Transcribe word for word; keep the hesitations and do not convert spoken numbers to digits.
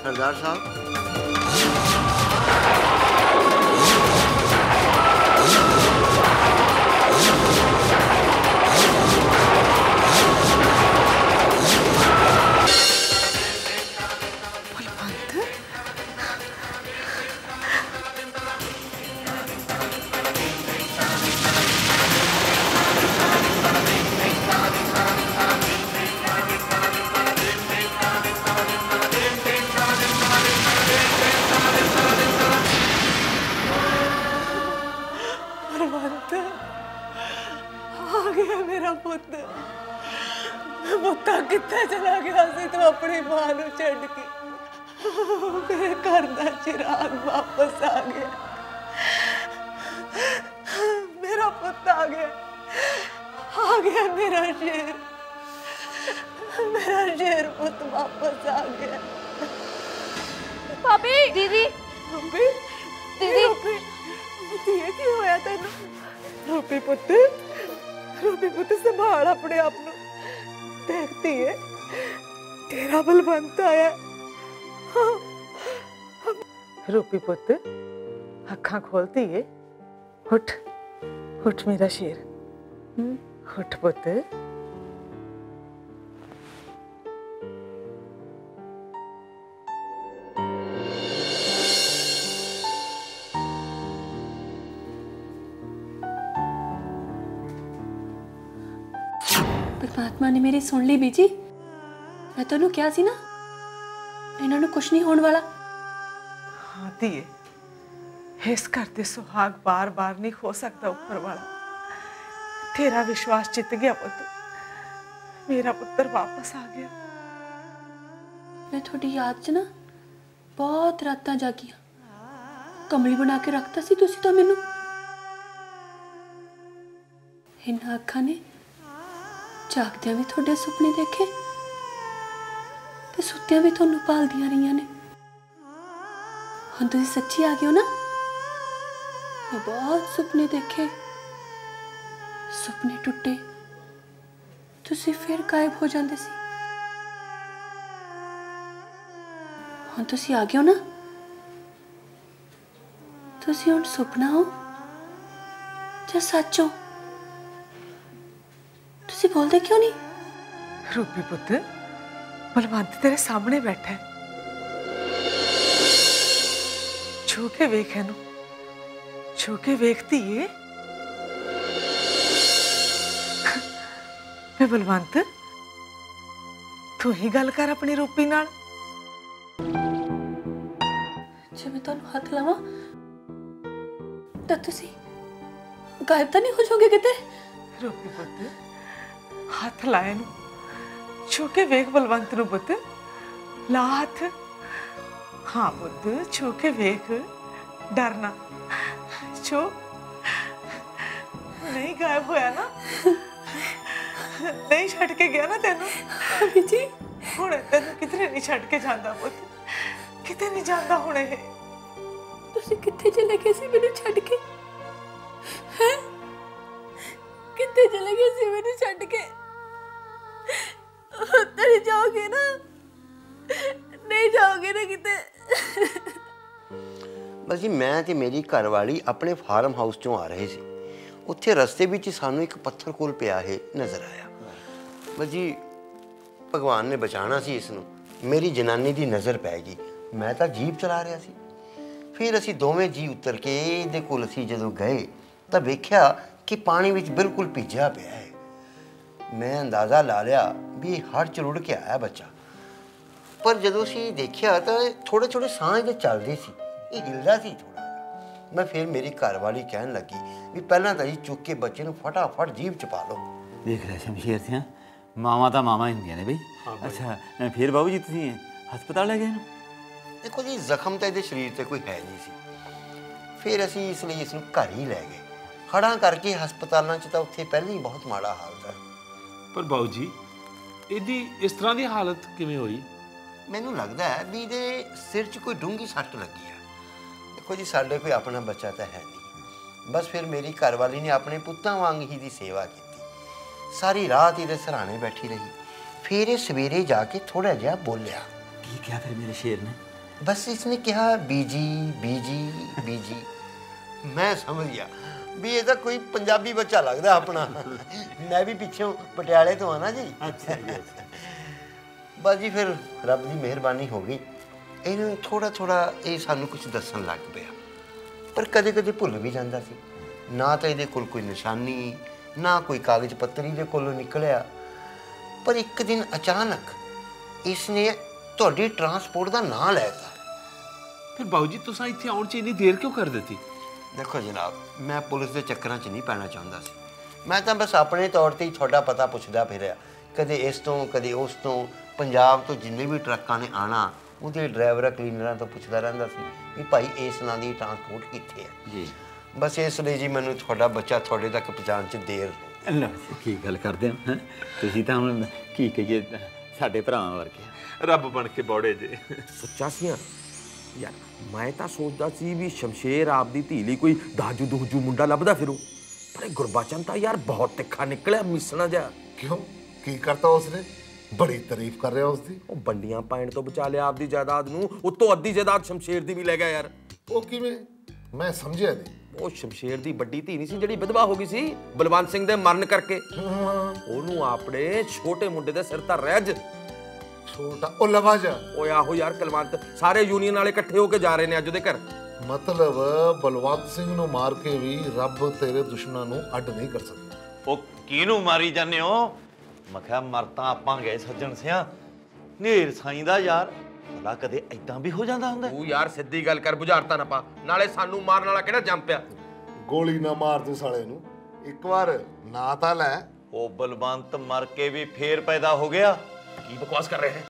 सरदार साहब। कित्थे चला गया सी तू अपनी मां नूं छड्ड के? मेरे घर दा चिराग वापस आ गया। मेरा पुत्त आ गया, आ गया मेरा शेर, मेरा शेर पुत्त वापस आ गया। भाभी, दीदी, रूपी, दीदी, रूपी, धीए की होया तेनू? रूपी पुत्त, रूपी पुत्त संभाल अपने आप नूं। देखती है तेरा बलवंत आया। हाँ। रूपी पुत्त अखा खोलती है। उठ उठ मेरा शेर, उठ पुत्त। परमात्मा ने मेरी सुन ली बीजी। मैं तेनू क्या सी ना, इन्हां नूं कुछ नहीं होने वाला। हाँ धीए, इस घर दे सुहाग बार बार नहीं हो सकता ऊपर वाला। तेरा विश्वास जित गया पुत्त, मेरा पुत्र वापस आ गया। मैं थोड़ी याद च ना बहुत रातां जागी, कमली बना के रखता सी तुसी तो मैनू। इन्हां अखां ने जागदियां भी थोड़े सुपने देखे ते सुत्तियां भी थोनू पालदियां रही ने। हुण तुसीं सच्ची आ गए हो ना? मैं बहुत सुपने देखे, सुपने टुटे, तुसीं फिर गायब हो जांदे सी। हुण तुसीं आ गए हो ना? तुसीं हुण सुपना हो जां सच हो? तुसीं बोलदे क्यों नहीं? रूपी पुत्त, बलवंत तेरे सामने बैठा है। छू के वेख इनू, छू के वेखती है। मैं बलवंत, तू ही गल कर अपनी रूपी नाल। जे मैं तुहानू हथ लावां तां तुसीं गायब तां नहीं हो जाओगे किते? रूपी पुत्त, हाथ लाए नू, छू के वेख बलवंत नू पुत्त, ला हाथ। हाँ पुत्त, छू के वेख, डरना, छू। नहीं गायब होया ना? नहीं छड़ के गया ना तेनू? अभी जी हुणे तेनू किधरे नहीं छड़ के जांदा पुत्त, किते नहीं जांदा हुणे। तुसीं कित्थे चले गए सी मैनू छड़ के? हैं? कित्थे चले गए सी मैनू छड़ के? नहीं जाओगे ना? नहीं जाओगे ना किते? बस जी मैं ते मेरी घरवाली अपने फार्म हाउस चों आ रहे सी। उत्थे रस्ते विच सानू एक पत्थर कोल पिया है नज़र आया। बस जी भगवान ने बचाना सी इसनू, मेरी जनानी दी नज़र पै गई। मैं तां जीप चला रहा सी। फिर असी दोवें जी उतर के इहदे कोल असी जदों गए तां वेख्या कि पानी विच बिल्कुल भिज्जा पिया है। मैं अंदाज़ा ला लिया भी हड़ च रुड़ के आया बच्चा। पर जदों असी देखिया तां थोड़े थोड़े साह इहदे चलदे सी, ये हिलदा सी थोड़ा। मैं फिर मेरी घरवाली कहन लगी भी पहला तां जी चुक के बच्चे नूं फटाफट जीप च पा लो। देख रहे शमशेर सिंह, मावां तां मावां ही हुंदियां ने बई। अच्छा फिर बाबू जी तुसीं हस्पताल ले गए? देखो जी जख्म तो ये शरीर से कोई है नहीं सी। फिर असी इसलिए इसनूं घर ही लै गए। हड़ा करके हस्पतालों च तां उत्थे पहले ही बहुत माड़ा हाल था। पर बाबू जी इहदी इस तरह की हालत किवें होई? मैनूं लगदा है भी इहदे सिर च कोई डूंगी सट्ट लगी है। देखो जी साडे कोई अपना बच्चा तो है नहीं, बस फिर मेरी घरवाली ने अपने पुत्तां वांग ही दी सेवा की। सारी रात इहदे सराहने बैठी रही। फिर ये सवेरे जाके थोड़ा जिहा बोलिया। की क्या फिर मेरे शेर ने? बस इसने कहा बीजी बीजी बीजी, मैं समझ गया भी ये तो कोई पंजाबी बच्चा लगता अपना। मैं भी पिछों पटियाले तो आना जी। अच्छा जी अच्छा। बस जी फिर रब की मेहरबानी हो गई, इन्होंने थोड़ा थोड़ा ये सानू कुछ दसन लग पिया, पर कदे कदे भुल भी जाता सी। ना तो ये कोल कोई निशानी, ना कोई कागज पत्तर ये कोलों निकलिया। पर एक दिन अचानक इसने तुहाडी ट्रांसपोर्ट का नाम लैता। फिर बाबू जी तुसा इत्थे आउण च इन्नी देर क्यों कर देती? देखो जनाब, मैं पुलिस के चक्कर च नहीं पैना चाहता सी। मैं तो बस अपने तौर पर ही थोड़ा पता पुछदा फिरिया, कदे इस तो कदे उस तो। पंजाब तो जिन्ने भी ट्रकों ने आना उहदे ड्राइवर क्लीनर तो पुछदा रहिंदा सी भी भाई इस नां दी ट्रांसपोर्ट कित्थे है जी। बस इसलिए जी मैनूं थोड़ा बच्चा थोड़े तक पहुँचाण च देर। ਲਓ ਜੀ ਕੀ ਗੱਲ ਕਰਦੇ ਹੋ ਹੈਂ? ਤੁਸੀਂ ਤਾਂ ਹੁਣ ਕੀ ਕਹੀਏ ਸਾਡੇ ਭਰਾਵਾਂ ਵਰਗੇ। ਰੱਬ ਬਣ ਕੇ ਬੌੜੇ ਜੇ। ਸੱਚਾ ਸੀਆਂ ਯਾਰ, ਮੈਂ ਤਾਂ ਸੋਚਦਾ ਸੀ ਵੀ ਸ਼ਮਸ਼ੇਰ ਆਪਦੀ ਧੀ ਲਈ ਕੋਈ ਦਾਜੂ ਦੂਜੂ ਮੁੰਡਾ ਲੱਭਦਾ ਫਿਰੂ, ਪਰ ਇਹ ਗੁਰਬਚਨ ਤਾਂ ਯਾਰ ਬਹੁਤ ਤਿੱਖਾ ਨਿਕਲਿਆ, ਮਿਸਣਾ ਜਾ। क्यों की करता उसने? बड़ी तारीफ कर रहे हो उसकी। ਉਹ ਬੰਡੀਆਂ ਪਾਇਣ ਤੋਂ ਬਚਾ ਲਿਆ ਆਪਦੀ ਜਾਇਦਾਦ ਨੂੰ, ਉਤੋਂ ਅੱਧੀ ਜਾਇਦਾਦ ਸ਼ਮਸ਼ੇਰ ਦੀ ਵੀ ਲੈ ਗਿਆ ਯਾਰ। वो किवें? मैं समझिया नहीं। ਉਹ ਸ਼ਮਸ਼ੇਰ ਦੀ ਵੱਡੀ ਧੀ ਨਹੀਂ ਸੀ ਜਿਹੜੀ ਵਿਧਵਾ ਹੋ ਗਈ ਸੀ ਬਲਵੰਤ ਸਿੰਘ ਦੇ ਮਰਨ ਕਰਕੇ, ਉਹਨੂੰ ਆਪਣੇ ਛੋਟੇ ਮੁੰਡੇ ਦੇ ਸਿਰ ਤਾਂ ਰਹਿਜ। छोटा ओ लवाजा। ਓਏ ਆਹੋ ਯਾਰ ਕੁਲਵੰਤ, ਸਾਰੇ ਯੂਨੀਅਨ ਵਾਲੇ ਇਕੱਠੇ ਹੋ ਕੇ ਜਾ ਰਹੇ ਨੇ ਅੱਜ ਉਹਦੇ ਘਰ। मतलब बलवंत सिंह ਨੂੰ ਮਾਰ ਕੇ ਵੀ ਰੱਬ ਤੇਰੇ ਦੁਸ਼ਮਣਾਂ ਨੂੰ ਅੱਡ ਨਹੀਂ ਕਰ ਸਕਦਾ। ਉਹ ਕਿਹਨੂੰ ਮਾਰੀ ਜਾਂਦੇ ਹੋ? ਮੈਂ ਕਿਹਾ ਮਰ ਤਾਂ ਆਪਾਂ ਗਏ ਸੱਜਣ ਸਿਆਂ, ਨੇਰ ਸਾਈਂ ਦਾ ਯਾਰ ਭਲਾ ਕਦੇ ਐਦਾਂ ਵੀ ਹੋ ਜਾਂਦਾ ਹੁੰਦਾ? ਤੂੰ ਯਾਰ ਸਿੱਧੀ ਗੱਲ ਕਰ, ਬੁਝਾਰਤਾ ਨਾ ਪਾ, ਨਾਲੇ ਸਾਨੂੰ ਮਾਰਨ ਵਾਲਾ ਕਿਹੜਾ ਜੰਮ ਪਿਆ। ਗੋਲੀ ਨਾ ਮਾਰ ਤੂੰ ਸਾਲੇ ਨੂੰ, ਇੱਕ ਵਾਰ ਨਾ ਤਾਂ ਲੈ। ਉਹ ਬਲਵੰਤ ਮਰ ਕੇ ਵੀ ਫੇਰ ਪੈਦਾ ਹੋ ਗਿਆ। ਕੀ ਬਕਵਾਸ ਕਰ ਰਹੇ ਹੈ?